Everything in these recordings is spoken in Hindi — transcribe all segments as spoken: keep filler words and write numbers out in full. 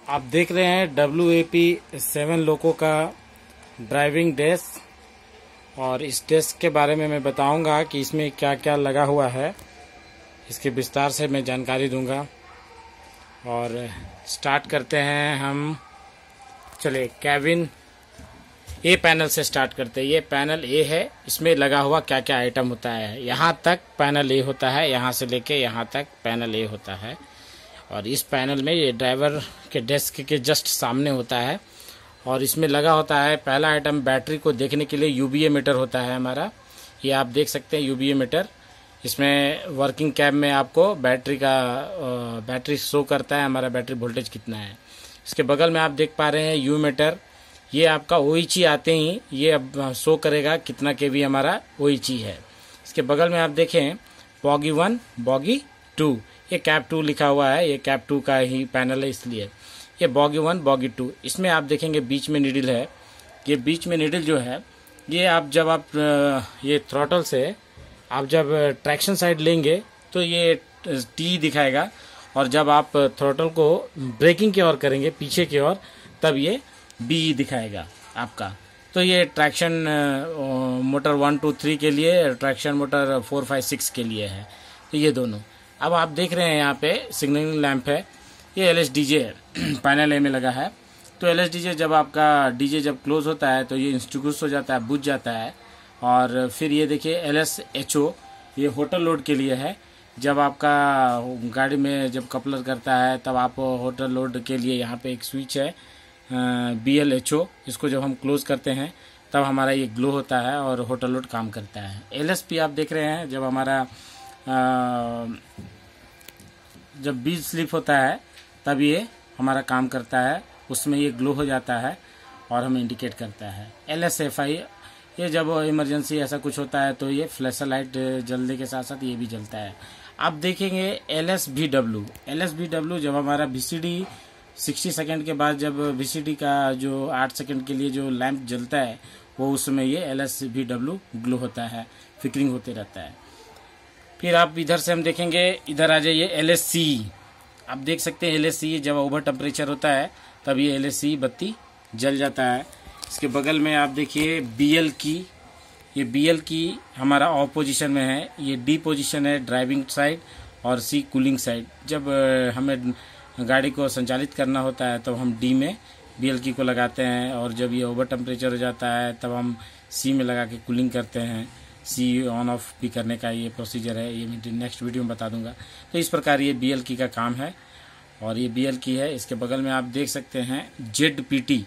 आप देख रहे हैं W A P seven loco का ड्राइविंग डेस्क, और इस डेस्क के बारे में मैं बताऊंगा कि इसमें क्या क्या लगा हुआ है। इसके विस्तार से मैं जानकारी दूंगा। और स्टार्ट करते हैं हम। चलिए कैबिन ए पैनल से स्टार्ट करते हैं। ये पैनल ए है, इसमें लगा हुआ क्या क्या आइटम होता है। यहाँ तक पैनल ए होता है, यहाँ से लेके यहाँ तक पैनल ए होता है। और इस पैनल में ये ड्राइवर के डेस्क के जस्ट सामने होता है। और इसमें लगा होता है पहला आइटम, बैटरी को देखने के लिए यूवीए मीटर होता है हमारा। ये आप देख सकते हैं यूवीए मीटर। इसमें वर्किंग कैब में आपको बैटरी का बैटरी शो करता है, हमारा बैटरी वोल्टेज कितना है। इसके बगल में आप देख पा रहे हैं यू मीटर। ये आपका ओइची आते ही ये अब शो करेगा कितना केवी हमारा ओइची है। इसके बगल में आप देखें बॉगी वन बॉगी टू, ये कैब टू लिखा हुआ है। ये कैब टू का ही पैनल है, इसलिए ये बॉगी वन बॉगी टू। इसमें आप देखेंगे बीच में नीडल है। ये बीच में नीडल जो है, ये आप जब आप ये थ्रॉटल से आप जब ट्रैक्शन साइड लेंगे तो ये टी दिखाएगा, और जब आप थ्रॉटल को ब्रेकिंग की ओर करेंगे पीछे की ओर, तब ये बी दिखाएगा आपका। तो ये traction motor one two three के लिए, traction motor four five six के लिए है। तो ये दोनों अब आप देख रहे हैं यहाँ पे सिग्नलिंग लैंप है। ये L S D J panel A में लगा है। तो एल एस डी जे जब आपका डीजे जब क्लोज होता है तो ये इंस्टिट्यूट हो जाता है, बुझ जाता है। और फिर ये देखिए एल एस एच ओ, ये होटल लोड के लिए है। जब आपका गाड़ी में जब कपलर करता है तब आप होटल लोड के लिए यहाँ पे एक स्विच है बी एल एच ओ, इसको जब हम क्लोज करते हैं तब हमारा ये ग्लो होता है और होटल लोड काम करता है। एल एस पी आप देख रहे हैं, जब हमारा आ, जब बीज स्लिप होता है तब ये हमारा काम करता है, उसमें ये ग्लो हो जाता है और हमें इंडिकेट करता है। एल एस एफ आई, ये जब इमरजेंसी ऐसा कुछ होता है तो ये फ्लैशर लाइट जलने के साथ साथ ये भी जलता है। आप देखेंगे L S B W, L S B W जब हमारा वी सी डी साठ सेकंड के बाद जब वी सी डी का जो आठ सेकंड के लिए जो लैंप जलता है, वो उसमें ये L S B W glow होता है, फ्लिकरिंग होते रहता है। फिर आप इधर से हम देखेंगे, इधर आ जाइए एल एस सी। आप देख सकते हैं एल एस सी जब ओवर टेम्परेचर होता है तब ये एल एस सी बत्ती जल जाता है। इसके बगल में आप देखिए बी एल की, ये बी एल की हमारा ऑफ पोजीशन में है। ये डी पोजीशन है ड्राइविंग साइड, और सी कूलिंग साइड। जब हमें गाड़ी को संचालित करना होता है तो हम डी में बी एल की को लगाते हैं, और जब ये ओवर टेम्परेचर हो जाता है तब हम सी में लगा के कूलिंग करते हैं। सी ऑन ऑफ भी करने का ये प्रोसीजर है, ये मैं नेक्स्ट वीडियो में बता दूंगा। तो इस प्रकार ये बी एल की का काम है, और ये बी एल की है। इसके बगल में आप देख सकते हैं जेड पी टी।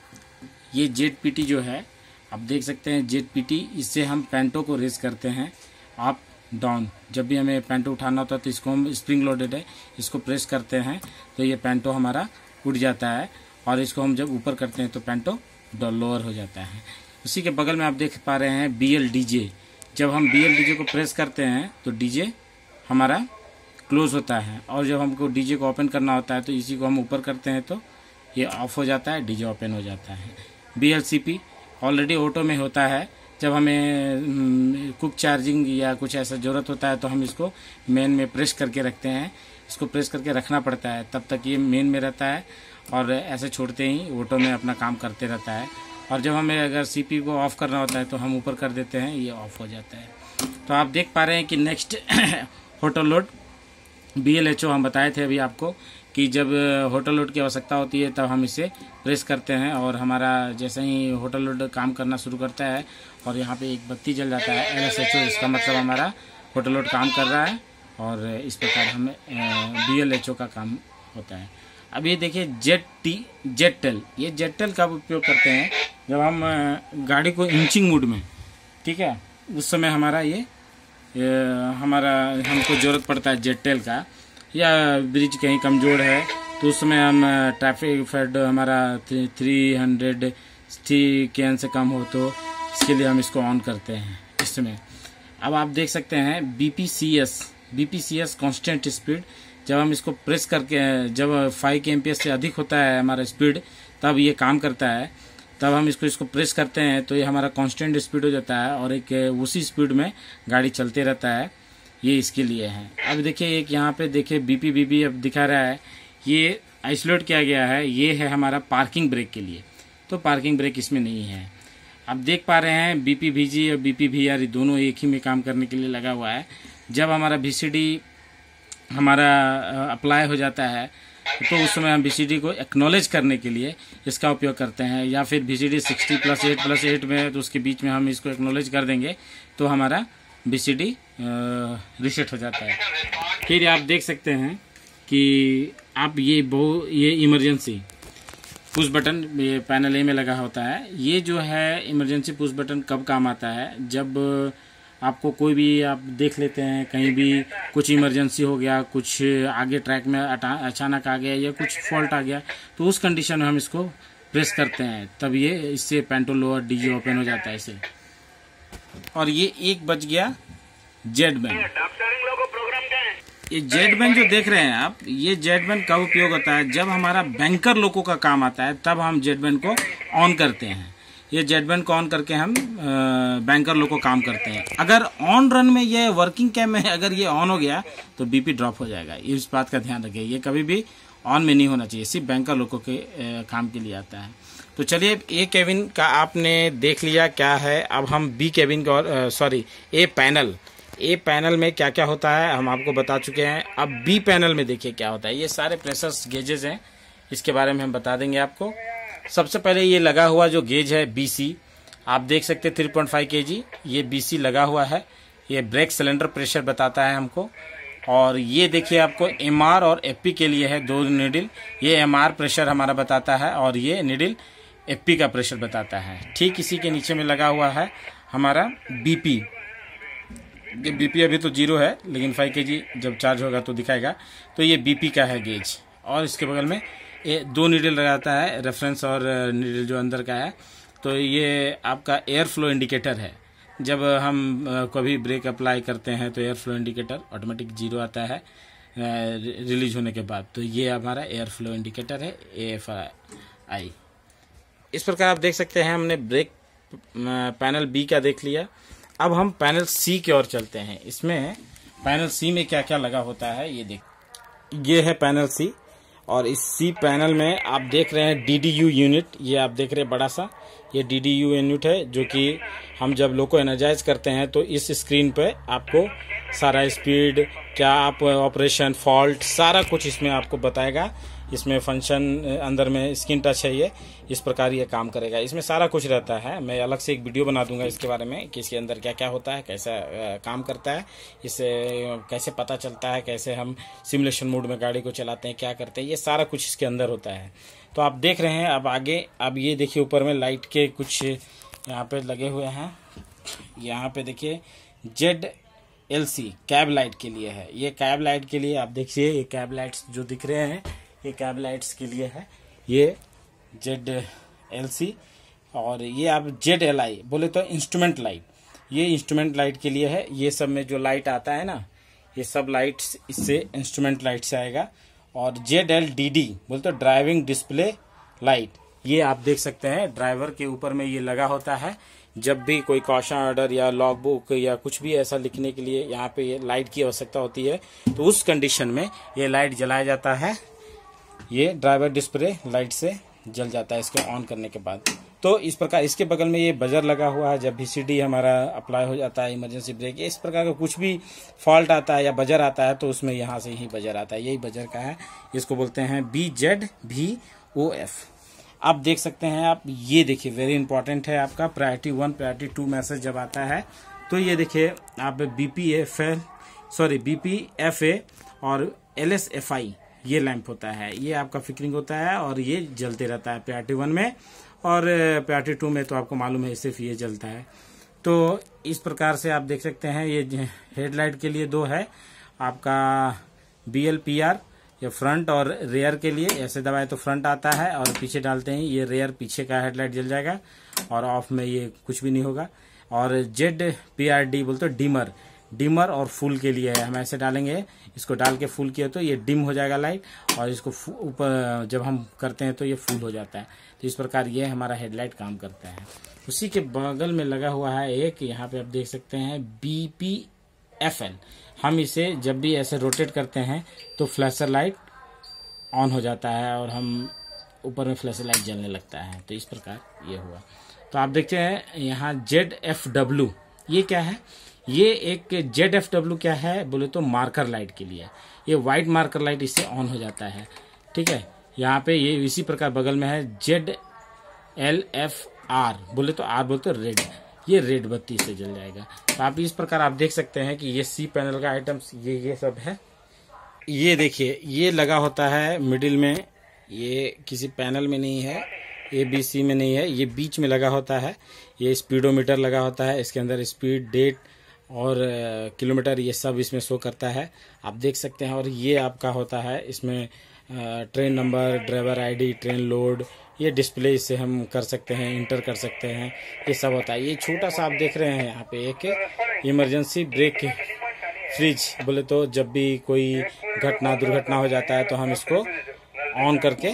ये जेड पी टी जो है आप देख सकते हैं जेड पी टी, इससे हम पैंटो को रेस करते हैं अप डाउन। जब भी हमें पैंटो उठाना होता है तो इसको हम, स्प्रिंग लोडेड है, इसको प्रेस करते हैं तो ये पैंटो हमारा उठ जाता है, और इसको हम जब ऊपर करते हैं तो पैंटो लोअर हो जाता है। उसी के बगल में आप देख पा रहे हैं बी एल डी जे। जब हम बी एल डी जे को प्रेस करते हैं तो डी जे हमारा क्लोज होता है, और जब हमको डी जे को ओपन करना होता है तो इसी को हम ऊपर करते हैं तो ये ऑफ हो जाता है, डी जे ओपन हो जाता है। B L C P already auto में होता है। जब हमें क्विक चार्जिंग या कुछ ऐसा ज़रूरत होता है तो हम इसको मेन में प्रेस करके रखते हैं। इसको प्रेस करके रखना पड़ता है, तब तक ये मेन में रहता है, और ऐसे छोड़ते ही ऑटो में अपना काम करते रहता है। और जब हमें अगर सी पी को ऑफ़ करना होता है तो हम ऊपर कर देते हैं, ये ऑफ हो जाता है। तो आप देख पा रहे हैं कि next hotel load B L H O हम बताए थे अभी आपको, कि जब होटल लोड की आवश्यकता होती है तब हम इसे प्रेस करते हैं, और हमारा जैसे ही होटल लोड काम करना शुरू करता है और यहाँ पे एक बत्ती जल जाता है एल एस एच ओ, इसका मतलब हमारा होटल लोड काम कर रहा है। और इस प्रकार हमें बी एल एच ओ का काम होता है। अब ये देखिए जेट टी जेट टेल, ये जेट टेल का उपयोग करते हैं जब हम गाड़ी को इंचिंग मूड में, ठीक है, उस समय हमारा ये, ये हमारा हमको ज़रूरत पड़ता है जेट टेल का। या ब्रिज कहीं कमज़ोर है तो उस समय हम ट्रैफिक फेड हमारा three hundred three K N से कम हो तो इसके लिए हम इसको ऑन करते हैं इसमें। अब आप देख सकते हैं B P C S, B P C S constant speed. जब हम इसको प्रेस करके, जब फाइव के एम पी एस से अधिक होता है हमारा स्पीड, तब ये काम करता है। तब हम इसको इसको प्रेस करते हैं तो ये हमारा कांस्टेंट स्पीड हो जाता है, और एक उसी स्पीड में गाड़ी चलते रहता है। ये इसके लिए है। अब देखिए एक यहाँ पे देखिए बीपी बीपी अब दिखा रहा है, ये आइसोलेट किया गया है ये है हमारा पार्किंग ब्रेक के लिए, तो पार्किंग ब्रेक इसमें नहीं है। आप देख पा रहे हैं बीपी वीजी और बीपी वीआर दोनों एक ही में काम करने के लिए लगा हुआ है। जब हमारा वीसीडी हमारा अप्लाई हो जाता है तो उस समय हम वीसीडी को एक्नॉलेज करने के लिए इसका उपयोग करते हैं, या फिर VCD sixty plus eight plus eight में है तो उसके बीच में हम इसको एक्नॉलेज कर देंगे तो हमारा वीसीडी रीसेट हो जाता है। फिर आप देख सकते हैं कि आप ये बहु ये इमरजेंसी पुश बटन ये पैनल ए में लगा होता है। ये जो है इमरजेंसी पुश बटन कब काम आता है, जब आपको कोई भी आप देख लेते हैं कहीं भी कुछ इमरजेंसी हो गया, कुछ आगे ट्रैक में अचानक आ गया या कुछ फॉल्ट आ गया, तो उस कंडीशन में हम इसको प्रेस करते हैं, तब ये इससे पेंटो लोअर डीजी ओपन हो जाता है इसे। और ये एक बज गया जेड बैंड। ये जेड बैंड जो देख रहे हैं आप, ये जेड बैंड कब उपयोग होता है, जब हमारा बैंकर लोगों का काम आता है तब हम जेड बैंड को ऑन करते हैं। ये जेड बैंड को ऑन करके हम बैंकर लोग को काम करते हैं। अगर ऑन रन में ये वर्किंग कैम में अगर ये ऑन हो गया तो बीपी ड्रॉप हो जाएगा, इस बात का ध्यान रखिए। ये कभी भी ऑन में नहीं होना चाहिए, सिर्फ बैंकर लोगों के आ, काम के लिए आता है। तो चलिए ए केबिन का आपने देख लिया क्या है, अब हम बी केबिन का sorry A panel A panel में क्या क्या होता है हम आपको बता चुके हैं। अब बी पैनल में देखिए क्या होता है। ये सारे प्रेशर गेजेस हैं, इसके बारे में हम बता देंगे आपको। सबसे पहले ये लगा हुआ जो गेज है बीसी, आप देख सकते हैं थ्री पॉइंट फाइव केजी, ये बीसी लगा हुआ है। ये ब्रेक सिलेंडर प्रेशर बताता है हमको। और ये देखिए आपको एमआर और एफपी के लिए है दो निडिल। ये एमआर प्रेशर हमारा बताता है और ये निडिल एफपी का प्रेशर बताता है। ठीक इसी के नीचे में लगा हुआ है हमारा बीपी। ये बीपी अभी तो जीरो है लेकिन फाइव केजी जब चार्ज होगा तो दिखाएगा। तो ये बीपी का है गेज। और इसके बगल में ये दो नीडल लगाता है, रेफरेंस और नीडल जो अंदर का है। तो ये आपका एयर फ्लो इंडिकेटर है। जब हम कभी ब्रेक अप्लाई करते हैं तो air flow indicator automatic zero आता है रिलीज होने के बाद। तो ये हमारा एयर फ्लो इंडिकेटर है ए एफ आई। इस प्रकार आप देख सकते हैं हमने ब्रेक पैनल बी का देख लिया। अब हम पैनल सी की ओर चलते हैं। इसमें पैनल सी में क्या क्या लगा होता है ये देख, ये है पैनल सी। और इस सी पैनल में आप देख रहे हैं डीडीयू यूनिट, ये आप देख रहे हैं बड़ा सा, ये डीडीयू यूनिट है जो कि हम जब लोग को एनर्जाइज करते हैं तो इस स्क्रीन पे आपको सारा स्पीड, क्या आप ऑपरेशन, फॉल्ट, सारा कुछ इसमें आपको बताएगा। इसमें फंक्शन अंदर में स्क्रीन टच है, ये इस प्रकार ये काम करेगा। इसमें सारा कुछ रहता है। मैं अलग से एक वीडियो बना दूंगा इसके बारे में कि इसके अंदर क्या क्या होता है, कैसा काम करता है, इससे कैसे पता चलता है, कैसे हम सिमुलेशन मोड में गाड़ी को चलाते हैं, क्या करते हैं, ये सारा कुछ इसके अंदर होता है। तो आप देख रहे हैं अब आगे। अब ये देखिए ऊपर में लाइट के कुछ यहाँ पे लगे हुए हैं। यहाँ पे देखिए Z L C cab light के लिए है। ये कैब लाइट के लिए आप देखिए, ये कैब लाइट्स जो दिख रहे हैं ये कैब लाइट्स के लिए है। ये जेड एल सी और ये आप जेड एल आई बोले तो इंस्ट्रूमेंट लाइट, ये इंस्ट्रूमेंट लाइट के लिए है। ये सब में जो लाइट आता है ना, ये सब लाइट्स इससे इंस्ट्रूमेंट लाइट से आएगा। और जेड एल डी डी बोले तो ड्राइविंग डिस्प्ले लाइट, ये आप देख सकते हैं ड्राइवर के ऊपर में ये लगा होता है। जब भी कोई कॉशन ऑर्डर या लॉग बुक या कुछ भी ऐसा लिखने के लिए यहाँ पे ये लाइट की आवश्यकता होती है तो उस कंडीशन में ये लाइट जलाया जाता है। ये ड्राइवर डिस्प्ले लाइट से जल जाता है इसके ऑन करने के बाद। तो इस प्रकार इसके बगल में ये बजर लगा हुआ है। जब वीसीडी हमारा अप्लाई हो जाता है, इमरजेंसी ब्रेक, इस प्रकार का कुछ भी फॉल्ट आता है या बजर आता है तो उसमें यहाँ से ही बजर आता है। यही बजर का है, इसको बोलते हैं बी जेड भी ओ एफ। आप देख सकते हैं आप, ये देखिए वेरी इंपॉर्टेंट है आपका priority one priority two message जब आता है तो ये देखिए आप BP F L sorry BP F A और एल एस एफ आई ये लैंप होता है। ये आपका फिक्रिंग होता है और ये जलते रहता है प्रायोरिटी वन में, और प्रायोरिटी टू में तो आपको मालूम है सिर्फ ये जलता है। तो इस प्रकार से आप देख सकते हैं ये हेडलाइट के लिए दो है आपका बी एल पी आर, ये फ्रंट और रेयर के लिए। ऐसे दबाए तो फ्रंट आता है और पीछे डालते हैं ये रेयर, पीछे का हेडलाइट जल जाएगा और ऑफ में ये कुछ भी नहीं होगा। और जेड पी आर डी बोलते डिमर, डिमर और फुल के लिए है। हम ऐसे डालेंगे, इसको डाल के फुल किया तो ये डिम हो जाएगा लाइट, और इसको ऊपर जब हम करते हैं तो ये फुल हो जाता है। तो इस प्रकार ये हमारा हेडलाइट काम करता है। उसी के बगल में लगा हुआ है एक, यहाँ पे आप देख सकते हैं बी पी एफ एल। हम इसे जब भी ऐसे रोटेट करते हैं तो फ्लैशर लाइट ऑन हो जाता है और हम ऊपर में फ्लैश लाइट जलने लगता है। तो इस प्रकार ये हुआ। तो आप देखते हैं यहाँ जेड एफ डब्ल्यू, ये क्या है? ये एक जेड एफ डब्ल्यू क्या है बोले तो मार्कर लाइट के लिए। ये वाइट मार्कर लाइट इससे ऑन हो जाता है, ठीक है। यहाँ पे ये इसी प्रकार बगल में है जेड एल एफ आर, बोले तो आर बोले तो रेड, ये रेड बत्ती से जल जाएगा। तो आप इस प्रकार आप देख सकते हैं कि ये सी पैनल का आइटम्स ये ये सब है। ये देखिए ये लगा होता है मिडिल में, ये किसी पैनल में नहीं है, ए बी सी में नहीं है, ये बीच में लगा होता है। ये स्पीडोमीटर लगा होता है, इसके अंदर स्पीड, डेट और किलोमीटर ये सब इसमें शो करता है, आप देख सकते हैं। और ये आपका होता है इसमें train number, driver ID, train load, ये डिस्प्ले इससे हम कर सकते हैं, इंटर कर सकते हैं, ये सब होता है। ये छोटा सा आप देख रहे हैं यहाँ पे एक इमरजेंसी ब्रेक फ्रिज, बोले तो जब भी कोई घटना दुर्घटना हो जाता है तो हम इसको ऑन करके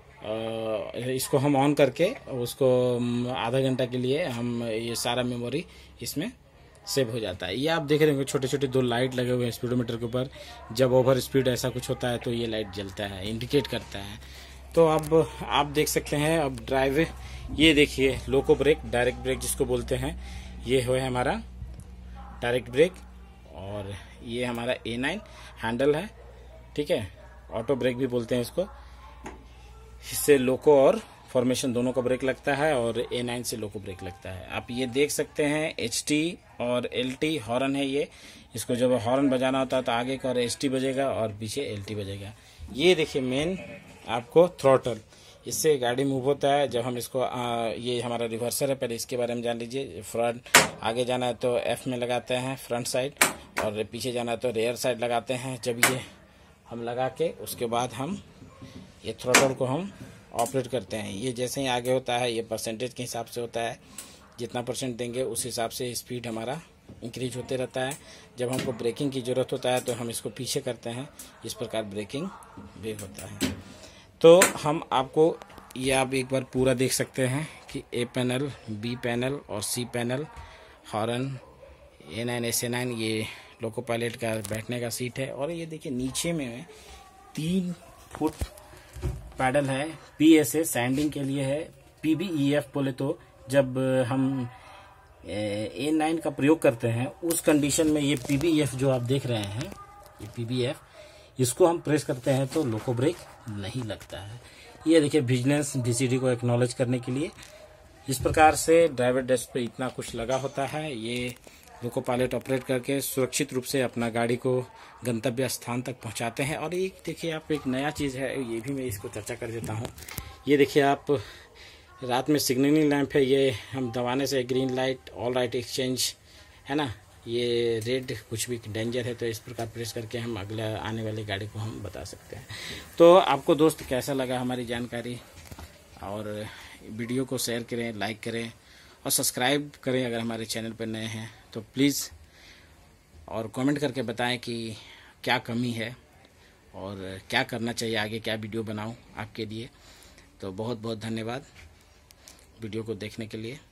इसको हम ऑन करके उसको आधा घंटा के लिए हम ये सारा मेमोरी इसमें सेव हो जाता है। ये आप देख रहे होंगे छोटे छोटे दो लाइट लगे हुए हैं स्पीडोमीटर के ऊपर, जब ओवर स्पीड ऐसा कुछ होता है तो ये लाइट जलता है, इंडिकेट करता है। तो अब आप देख सकते हैं अब ड्राइव, ये देखिए लोको ब्रेक, डायरेक्ट ब्रेक जिसको बोलते हैं, ये है हमारा डायरेक्ट ब्रेक। और ये हमारा ए नाइन हैंडल है, ठीक है, ऑटो ब्रेक भी बोलते हैं इसको। इससे लोको और फॉर्मेशन दोनों का ब्रेक लगता है और ए नाइन से लोको ब्रेक लगता है। आप ये देख सकते हैं एच टी और एल टी हॉर्न है ये, इसको जब हॉर्न बजाना होता है तो आगे का और एच टी बजेगा और पीछे एल टी बजेगा। ये देखिए मेन आपको थ्रॉटल, इससे गाड़ी मूव होता है जब हम इसको आ, ये हमारा रिवर्सर है, पहले इसके बारे में जान लीजिए। फ्रंट आगे जाना है तो एफ में लगाते हैं फ्रंट साइड, और पीछे जाना है तो रेयर साइड लगाते हैं। जब ये हम लगा के उसके बाद हम ये थ्रॉटल को हम ऑपरेट करते हैं। ये जैसे ही आगे होता है ये परसेंटेज के हिसाब से होता है, जितना परसेंट देंगे उस हिसाब से स्पीड हमारा इंक्रीज होते रहता है। जब हमको ब्रेकिंग की ज़रूरत होता है तो हम इसको पीछे करते हैं, इस प्रकार ब्रेकिंग भी होता है। तो हम आपको ये आप एक बार पूरा देख सकते हैं कि ए पैनल, बी पैनल और C panel, horn, A nine, S A nine, ये लोको पायलट का बैठने का सीट है। और ये देखिए नीचे में तीन फुट पैडल है, पी एस ए सैंडिंग के लिए है, पी बी ई एफ बोले तो जब हम ए नाइन का प्रयोग करते हैं उस कंडीशन में ये पी बी ई एफ जो आप देख रहे हैं, ये पी बी एफ, इसको हम प्रेस करते हैं तो लोको ब्रेक नहीं लगता है। ये देखिए विजिलेंस डी सी डी को एक्नॉलेज करने के लिए इस प्रकार से ड्राइवर डेस्क पे इतना कुछ लगा होता है। ये लोको पायलट ऑपरेट करके सुरक्षित रूप से अपना गाड़ी को गंतव्य स्थान तक पहुंचाते हैं। और ये देखिए आप एक नया चीज़ है, ये भी मैं इसको चर्चा कर देता हूँ। ये देखिए आप रात में सिग्नलिंग लैंप है, ये हम दबाने से green light all right exchange है ना, ये रेड कुछ भी डेंजर है तो इस प्रकार प्रेस करके हम अगले आने वाली गाड़ी को हम बता सकते हैं। तो आपको दोस्त कैसा लगा हमारी जानकारी, और वीडियो को शेयर करें, लाइक करें और सब्सक्राइब करें अगर हमारे चैनल पर नए हैं तो प्लीज़, और कमेंट करके बताएं कि क्या कमी है और क्या करना चाहिए आगे, क्या वीडियो बनाऊं आपके लिए। तो बहुत बहुत धन्यवाद वीडियो को देखने के लिए।